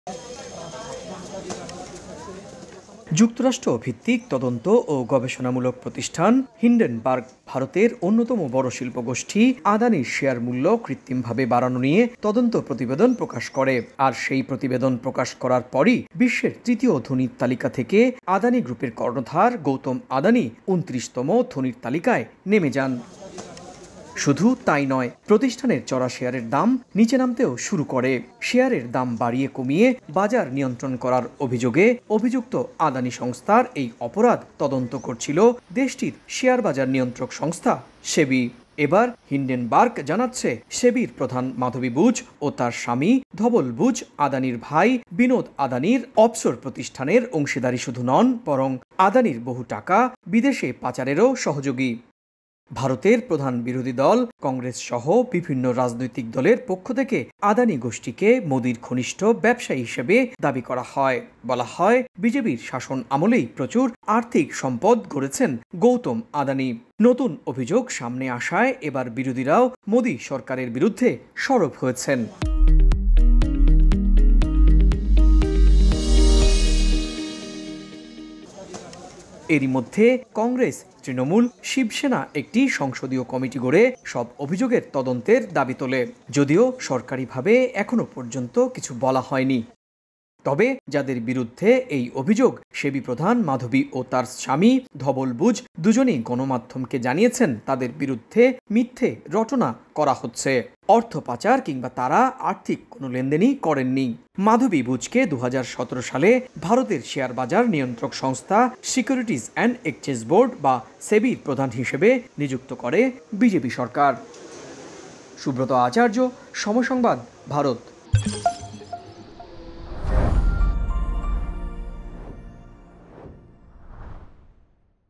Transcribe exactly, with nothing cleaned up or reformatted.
যুক্তরাষ্ট্র ভিত্তিক তদন্ত ও গবেষণামূলক প্রতিষ্ঠান হিন্ডেনবার্গ ভারতের অন্যতম বড় শিল্পগোষ্ঠী আদানির শেয়ার মূল্য কৃত্রিমভাবে বাড়ানো নিয়ে তদন্ত প্রতিবেদন প্রকাশ করে। আর সেই প্রতিবেদন প্রকাশ করার পরই বিশ্বের তৃতীয় ধনীর তালিকা থেকে আদানি গ্রুপের কর্ণধার গৌতম আদানি উনত্রিশতম ধনীর তালিকায় নেমে যান। শুধু তাই নয়, প্রতিষ্ঠানের চড়া শেয়ারের দাম নিচে নামতেও শুরু করে। শেয়ারের দাম বাড়িয়ে কমিয়ে বাজার নিয়ন্ত্রণ করার অভিযোগে অভিযুক্ত আদানি সংস্থার এই অপরাধ তদন্ত করছিল দেশটির শেয়ার বাজার নিয়ন্ত্রক সংস্থা সেবি। এবার হিন্ডেনবার্গ জানাচ্ছে, সেবির প্রধান মাধবী বুচ ও তার স্বামী ধবল বুচ আদানির ভাই বিনোদ আদানির অফশোর প্রতিষ্ঠানের অংশীদারি শুধু নন, বরং আদানির বহু টাকা বিদেশে পাচারেরও সহযোগী। ভারতের প্রধান বিরোধী দল কংগ্রেস সহ বিভিন্ন রাজনৈতিক দলের পক্ষ থেকে আদানি গোষ্ঠীকে মোদির ঘনিষ্ঠ ব্যবসায়ী হিসেবে দাবি করা হয়। বলা হয়, বিজেপির শাসন আমলেই প্রচুর আর্থিক সম্পদ গড়েছেন গৌতম আদানি। নতুন অভিযোগ সামনে আসায় এবার বিরোধীরাও মোদি সরকারের বিরুদ্ধে সরব হয়েছেন। এরই মধ্যে কংগ্রেস, তৃণমূল, শিবসেনা একটি সংসদীয় কমিটি গড়ে সব অভিযোগের তদন্তের দাবি তোলে। যদিও সরকারিভাবে এখনো পর্যন্ত কিছু বলা হয়নি। তবে যাদের বিরুদ্ধে এই অভিযোগ, সেবি প্রধান মাধবী ও তার স্বামী ধবল বুচ দুজনেই গণমাধ্যমকে জানিয়েছেন তাদের বিরুদ্ধে মিথ্যে রটনা করা হচ্ছে। অর্থ পাচার কিংবা তারা আর্থিক কোনো লেনদেনই করেননি। মাধবী বুচকে দু হাজার সতেরো সালে ভারতের শেয়ার বাজার নিয়ন্ত্রক সংস্থা সিকিউরিটিজ অ্যান্ড এক্সচেঞ্জ বোর্ড বা সেবির প্রধান হিসেবে নিযুক্ত করে বিজেপি সরকার। সুব্রত আচার্য, সময় সংবাদ, ভারত।